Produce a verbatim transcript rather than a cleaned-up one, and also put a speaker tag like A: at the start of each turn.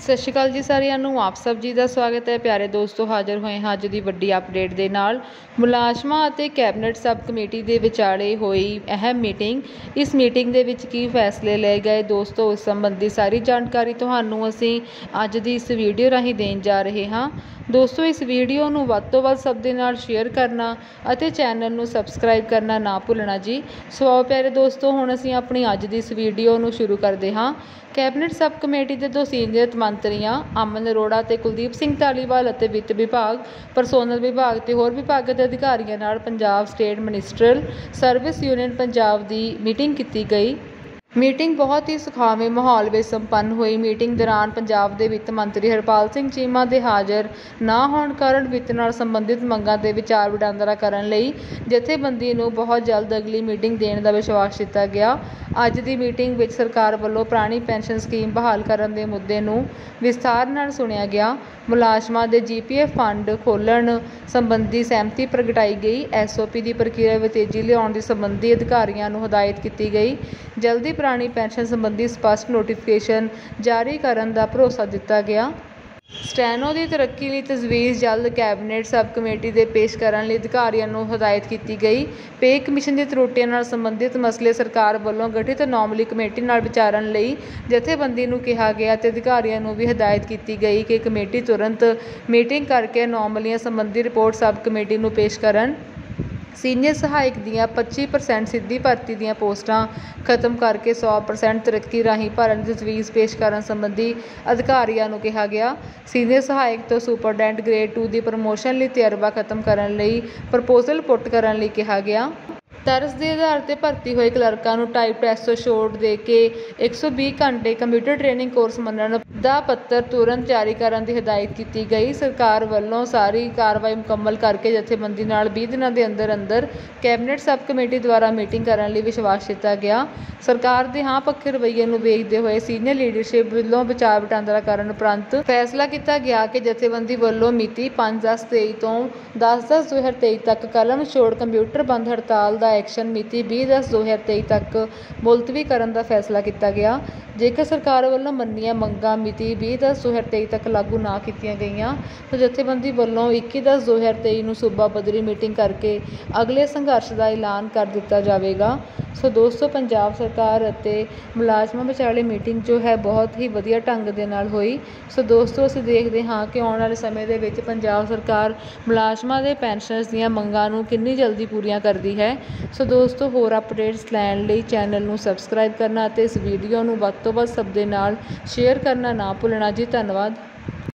A: ਸਤਿ ਸ਼੍ਰੀ ਅਕਾਲ ਜੀ ਸਾਰਿਆਂ ਨੂੰ। ਆਪ ਸਭ ਜੀ ਦਾ ਸਵਾਗਤ ਹੈ। ਪਿਆਰੇ ਦੋਸਤੋ, ਹਾਜ਼ਰ ਹੋਏ ਹਾਂ ਅੱਜ ਦੀ ਵੱਡੀ ਅਪਡੇਟ ਦੇ ਨਾਲ। ਮੁਲਾਜ਼ਮਾਂ ਅਤੇ ਕੈਬਨਿਟ ਸਬ ਕਮੇਟੀ ਦੇ ਵਿਚਾਲੇ ਹੋਈ ਅਹਿਮ ਮੀਟਿੰਗ। ਇਸ ਮੀਟਿੰਗ ਦੇ ਵਿੱਚ ਕੀ ਫੈਸਲੇ ਲਏ ਗਏ ਦੋਸਤੋ, ਇਸ ਸੰਬੰਧੀ ਸਾਰੀ ਜਾਣਕਾਰੀ ਤੁਹਾਨੂੰ ਅਸੀਂ ਅੱਜ ਦੀ ਇਸ ਵੀਡੀਓ ਰਾਹੀਂ ਦੇਣ ਜਾ ਰਹੇ ਹਾਂ। ਦੋਸਤੋ, ਇਸ ਵੀਡੀਓ ਨੂੰ ਵੱਧ ਤੋਂ ਵੱਧ ਸਭ ਦੇ ਨਾਲ ਸ਼ੇਅਰ ਕਰਨਾ ਅਤੇ ਚੈਨਲ ਨੂੰ ਸਬਸਕ੍ਰਾਈਬ ਕਰਨਾ ਨਾ ਭੁੱਲਣਾ ਜੀ। ਸੋ ਆਓ ਪਿਆਰੇ ਦੋਸਤੋ, ਹੁਣ ਅਸੀਂ ਆਪਣੀ ਅੱਜ ਦੀ ਇਸ ਵੀਡੀਓ ਨੂੰ ਸ਼ੁਰੂ ਕਰਦੇ ਹਾਂ। ਕੈਬਨਿਟ ਸਬ ਕਮੇਟੀ ਦੇ ਦੋ ਸੀਨੀਅਰ ਮੰਤਰੀਆਂ ਅਮਨ ਅਰੋੜਾ ਅਤੇ ਕੁਲਦੀਪ ਸਿੰਘ ਧਾਲੀਵਾਲ ਅਤੇ ਵਿੱਤ ਵਿਭਾਗ, ਪਰਸੋਨਲ ਵਿਭਾਗ ਅਤੇ ਹੋਰ ਵਿਭਾਗਾਂ ਦੇ ਅਧਿਕਾਰੀਆਂ ਨਾਲ Punjab state ministerial service union Punjab ਦੀ ਮੀਟਿੰਗ ਕੀਤੀ ਗਈ। ਮੀਟਿੰਗ ਬਹੁਤ ਹੀ ਸੁਖਾਵੇਂ ਮਾਹੌਲ ਵਿੱਚ ਸੰਪੰਨ ਹੋਈ। ਮੀਟਿੰਗ ਦੌਰਾਨ ਪੰਜਾਬ ਦੇ ਵਿੱਤ ਮੰਤਰੀ ਹਰਪਾਲ ਸਿੰਘ ਚੀਮਾ ਦੇ ਹਾਜ਼ਰ ਨਾ ਹੋਣ ਕਾਰਨ ਵਿੱਤ ਨਾਲ ਸੰਬੰਧਿਤ ਮੰਗਾਂ 'ਤੇ ਵਿਚਾਰ ਵਟਾਂਦਰਾ ਕਰਨ ਲਈ ਜਥੇਬੰਦੀ ਨੂੰ ਬਹੁਤ ਜਲਦ ਅਗਲੀ ਮੀਟਿੰਗ ਦੇਣ ਦਾ ਵਿਸ਼ਵਾਸ ਦਿੱਤਾ ਗਿਆ। ਅੱਜ ਦੀ ਮੀਟਿੰਗ ਵਿੱਚ ਸਰਕਾਰ ਵੱਲੋਂ ਪੁਰਾਣੀ ਪੈਨਸ਼ਨ ਸਕੀਮ ਬਹਾਲ ਕਰਨ ਦੇ ਮੁੱਦੇ ਨੂੰ ਵਿਸਥਾਰ ਨਾਲ ਸੁਣਿਆ ਗਿਆ। ਮੁਲਾਜ਼ਮਾਂ ਦੇ ਜੀ ਪੀ ਐਫ ਫੰਡ ਖੋਲ੍ਹਣ ਸੰਬੰਧੀ ਸਹਿਮਤੀ ਪ੍ਰਗਟਾਈ ਗਈ। ਐਸ ਓ ਪੀ ਦੀ ਪ੍ਰਕਿਰਿਆ ਵਿੱਚ ਤੇਜ਼ੀ ਲਿਆਉਣ ਦੀ ਸੰਬੰਧੀ ਅਧਿਕਾਰੀਆਂ ਨੂੰ ਹਦਾਇਤ ਕੀਤੀ ਗਈ। ਜਲਦੀ ਪੁਰਾਣੀ ਪੈਨਸ਼ਨ ਸੰਬੰਧੀ ਸਪਸ਼ਟ ਨੋਟੀਫਿਕੇਸ਼ਨ ਜਾਰੀ ਕਰਨ ਦਾ ਭਰੋਸਾ ਦਿੱਤਾ ਗਿਆ। ਸਟੈਨੋ ਦੀ ਤਰੱਕੀ ਲਈ ਤਜਵੀਜ਼ ਜਲਦ ਕੈਬਨਿਟ ਸਬ ਕਮੇਟੀ ਦੇ ਪੇਸ਼ ਕਰਨ ਲਈ ਅਧਿਕਾਰੀਆਂ ਨੂੰ ਹਦਾਇਤ ਕੀਤੀ ਗਈ। ਪੇ ਕਮਿਸ਼ਨ ਦੀ ਤਰੁੱਟੀਆਂ ਨਾਲ ਸੰਬੰਧਿਤ ਮਸਲੇ ਸਰਕਾਰ ਵੱਲੋਂ ਗਠਿਤ ਅਨੋਮਲੀ ਕਮੇਟੀ ਨਾਲ ਵਿਚਾਰਨ ਲਈ ਜਥੇਬੰਦੀ ਨੂੰ ਕਿਹਾ ਗਿਆ ਅਤੇ ਅਧਿਕਾਰੀਆਂ ਨੂੰ ਵੀ ਹਦਾਇਤ ਕੀਤੀ ਗਈ ਕਿ ਕਮੇਟੀ ਤੁਰੰਤ ਮੀਟਿੰਗ ਕਰਕੇ ਅਨੋਮਲੀਆਂ ਸੰਬੰਧੀ ਰਿਪੋਰਟ ਸਬ ਕਮੇਟੀ ਨੂੰ ਪੇਸ਼ ਕਰਨ। ਸੀਨੀਅਰ ਸਹਾਇਕ ਦੀਆਂ ਪੱਚੀ ਪਰਸੈਂਟ ਸਿੱਧੀ ਭਰਤੀ ਦੀਆਂ ਪੋਸਟਾਂ ਖਤਮ ਕਰਕੇ ਸੌ ਪਰਸੈਂਟ ਤਰੱਕੀ ਰਾਹੀਂ ਭਰਨ ਦੀ ਤਜਵੀਜ਼ ਪੇਸ਼ ਕਰਨ ਸੰਬੰਧੀ ਅਧਿਕਾਰੀਆਂ ਨੂੰ ਕਿਹਾ ਗਿਆ। ਸੀਨੀਅਰ ਸਹਾਇਕ ਤੋਂ ਸੁਪਰਡੈਂਟ ਗ੍ਰੇਡ ਟੂ ਦੀ ਪ੍ਰਮੋਸ਼ਨ ਲਈ ਤਜਰਬਾ ਖਤਮ ਕਰਨ ਲਈ ਪ੍ਰਪੋਜ਼ਲ ਪੁੱਟ ਕਰਨ ਲਈ ਕਿਹਾ ਗਿਆ। ਤਰਸ ਦੇ ਆਧਾਰ 'ਤੇ ਭਰਤੀ ਹੋਏ ਕਲਰਕਾਂ ਨੂੰ ਟਾਈਪ ਟੈਸਟ ਤੋਂ ਛੋਟ ਦੇ ਕੇ ਇੱਕ ਸੌ ਵੀਹ ਘੰਟੇ ਕੰਪਿਊਟਰ ਟ੍ਰੇਨਿੰਗ ਕੋਰਸ ਮੰਨਣ ਦਾ ਪੱਤਰ ਤੁਰੰਤ ਜਾਰੀ ਕਰਨ ਦੀ ਹਦਾਇਤ ਕੀਤੀ ਗਈ। ਸਰਕਾਰ ਵੱਲੋਂ ਸਾਰੀ ਕਾਰਵਾਈ ਮੁਕੰਮਲ ਕਰਕੇ ਜਥੇਬੰਦੀ ਨਾਲ ਵੀਹ ਦਿਨਾਂ ਦੇ ਅੰਦਰ ਅੰਦਰ ਕੈਬਨਿਟ ਸਬ ਕਮੇਟੀ ਦੁਆਰਾ ਮੀਟਿੰਗ ਕਰਨ ਲਈ ਵਿਸ਼ਵਾਸ ਦਿੱਤਾ ਗਿਆ। ਸਰਕਾਰ ਦੇ ਹਾਂ ਪੱਖੇ ਰਵੱਈਏ ਨੂੰ ਵੇਖਦੇ ਹੋਏ ਸੀਨੀਅਰ ਲੀਡਰਸ਼ਿਪ ਵੱਲੋਂ ਵਿਚਾਰ ਵਟਾਂਦਰਾ ਕਰਨ ਉਪਰੰਤ ਫੈਸਲਾ ਕੀਤਾ ਗਿਆ ਕਿ ਜਥੇਬੰਦੀ ਵੱਲੋਂ ਮਿਤੀ ਪੰਜ ਦਸ ਤੇਈ ਤੋਂ ਦਸ ਦਸ ਦੋ ਹਜ਼ਾਰ ਤੇਈ ਤੱਕ ਕਲਮ ਛੋੜ ਕੰਪਿਊਟਰ ਬੰਦ ਹੜਤਾਲ ਦਾ ਐਕਸ਼ਨ ਮਿਤੀ ਵੀਹ ਦਸ ਦੋ ਹਜ਼ਾਰ ਤੇਈ ਤੱਕ ਮੁਲਤਵੀ ਕਰਨ ਦਾ ਫੈਸਲਾ ਕੀਤਾ ਗਿਆ। ਜੇਕਰ ਸਰਕਾਰ ਵੱਲੋਂ ਮੰਨੀਆਂ ਮੰਗਾਂ ਮਿਤੀ ਵੀਹ ਦਸ ਦੋ ਹਜ਼ਾਰ ਤੇਈ ਤੱਕ ਲਾਗੂ ਨਾ ਕੀਤੀਆਂ ਗਈਆਂ ਤਾਂ ਜਥੇਬੰਦੀ ਵੱਲੋਂ ਇੱਕੀ ਦਸ ਦੋ ਹਜ਼ਾਰ ਤੇਈ ਨੂੰ ਸੂਬਾ ਪੱਧਰੀ ਮੀਟਿੰਗ ਕਰਕੇ ਅਗਲੇ ਸੰਘਰਸ਼ ਦਾ ਐਲਾਨ ਕਰ ਦਿੱਤਾ ਜਾਵੇਗਾ। ਸੋ ਦੋਸਤੋ, ਪੰਜਾਬ ਸਰਕਾਰ ਅਤੇ ਮੁਲਾਜ਼ਮਾਂ ਵਿਚਾਲੇ ਮੀਟਿੰਗ ਜੋ ਹੈ ਬਹੁਤ ਹੀ ਵਧੀਆ ਢੰਗ ਦੇ ਨਾਲ ਹੋਈ। ਸੋ ਦੋਸਤੋ, ਅਸੀਂ ਦੇਖਦੇ ਹਾਂ ਕਿ ਆਉਣ ਵਾਲੇ ਸਮੇਂ ਦੇ ਵਿੱਚ ਪੰਜਾਬ ਸਰਕਾਰ ਮੁਲਾਜ਼ਮਾਂ ਦੇ ਪੈਨਸ਼ਨਰਸ ਦੀਆਂ ਮੰਗਾਂ ਨੂੰ ਕਿੰਨੀ ਜਲਦੀ ਪੂਰੀਆਂ ਕਰਦੀ ਹੈ। ਸੋ ਦੋਸਤੋ, ਹੋਰ ਅਪਡੇਟਸ ਲੈਣ ਲਈ ਚੈਨਲ ਨੂੰ ਸਬਸਕ੍ਰਾਈਬ ਕਰਨਾ ਅਤੇ ਇਸ ਵੀਡੀਓ ਨੂੰ ਵੱਧ ਤੋਂ ਵੱਧ ਸਭ ਦੇ ਨਾਲ ਸ਼ੇਅਰ ਕਰਨਾ ਨਾ ਭੁੱਲਣਾ ਜੀ। ਧੰਨਵਾਦ।